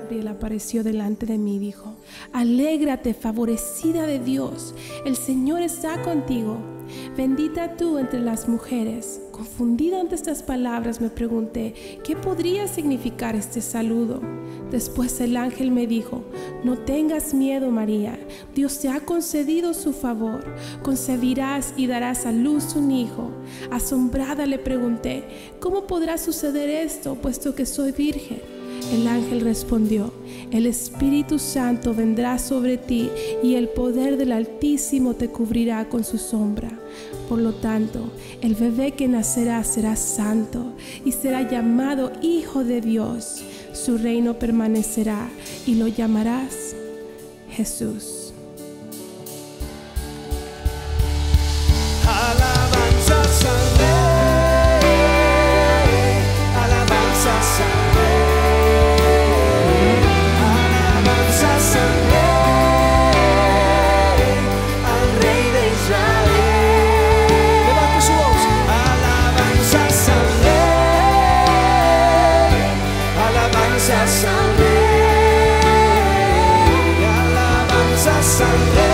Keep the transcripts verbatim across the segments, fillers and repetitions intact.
Gabriel apareció delante de mí y dijo: alégrate, favorecida de Dios, el Señor está contigo. Bendita tú entre las mujeres. Confundida ante estas palabras, me pregunté qué podría significar este saludo. Después el ángel me dijo: no tengas miedo, María, Dios te ha concedido su favor. Concebirás y darás a luz un hijo. Asombrada le pregunté: ¿cómo podrá suceder esto, puesto que soy virgen? El ángel respondió: el Espíritu Santo vendrá sobre ti y el poder del Altísimo te cubrirá con su sombra. Por lo tanto, el bebé que nacerá será santo y será llamado Hijo de Dios. Su reino permanecerá y lo llamarás Jesús. Alabanzas al Rey, alabanzas al Rey, alabanzas al Rey, al Rey de Israel. Levante su voz. Alabanzas al Rey, alabanzas al Rey, alabanzas al Rey.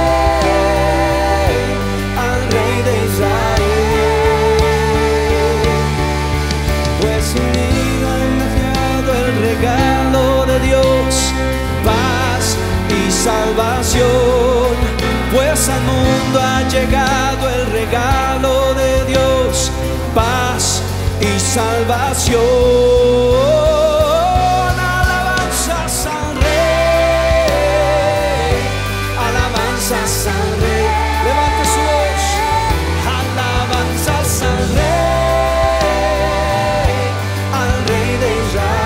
Regalo de Dios, paz y salvación, pues al mundo ha llegado el regalo de Dios, paz y salvación. Alabanzas al Rey, alabanzas al Rey. Levante su voz. Alabanzas al Rey, al Rey de Israel.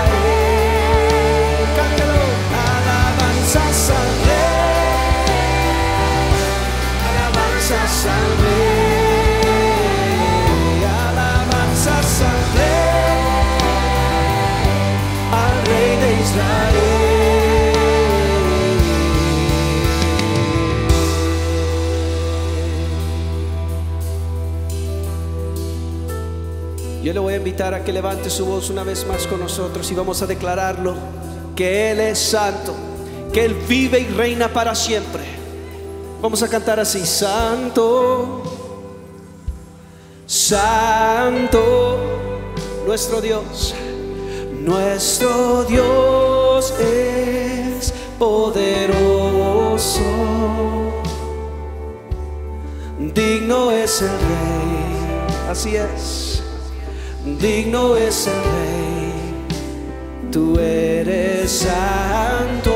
Alabanzas al Rey, alabanzas al Rey, al Rey de Israel. Yo le voy a invitar a que levante su voz una vez más con nosotros y vamos a declararlo, que Él es santo, que Él vive y reina para siempre. Vamos a cantar así: santo, santo, nuestro Dios, nuestro Dios es poderoso, digno es el Rey, así es, digno es el Rey, tú eres santo.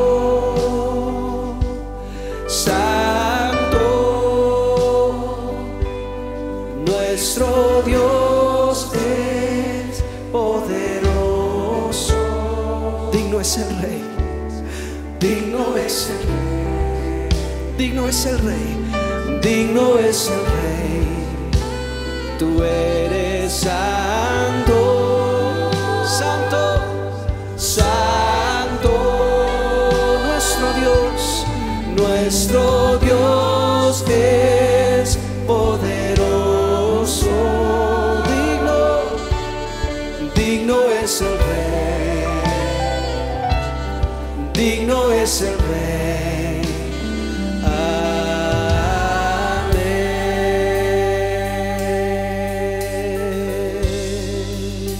Nuestro Dios es poderoso, digno es el Rey, digno es el Rey, digno es el Rey, digno es el Rey, tú eres santo, santo, santo, nuestro Dios, nuestro Dios es poderoso, digno, digno es el Rey, digno es el Rey. Amén.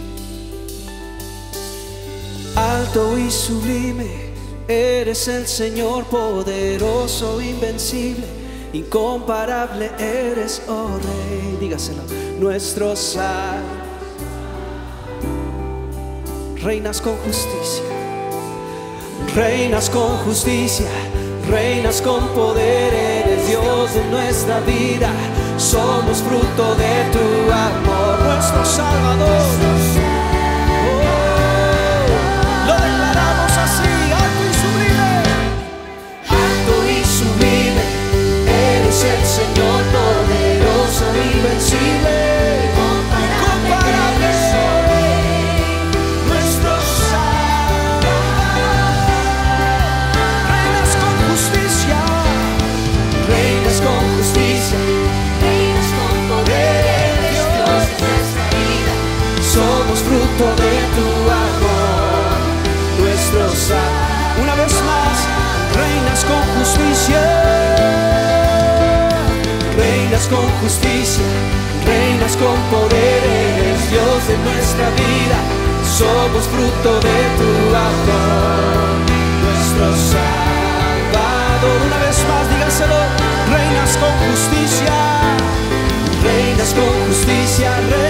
Alto y sublime eres el Señor, poderoso, invencible, incomparable eres, oh Rey. Dígaselo. Nuestro Salvador, reinas con justicia, reinas con justicia, reinas con poder, eres Dios de nuestra vida, somos fruto de tu amor, nuestro Salvador. Oh, lo declaramos así: alto y sublime, alto y sublime eres el Señor, poderoso, invencible, incomparable, nuestro Salvador. Reinas con justicia, reinas con justicia, reinas con poder, Dios de nuestra vida, somos fruto de tu amor, nuestro con justicia, reinas con poder, eres Dios de nuestra vida, somos fruto de tu amor, nuestro Salvador. Una vez más, dígaselo, reinas con justicia, reinas con justicia, reinas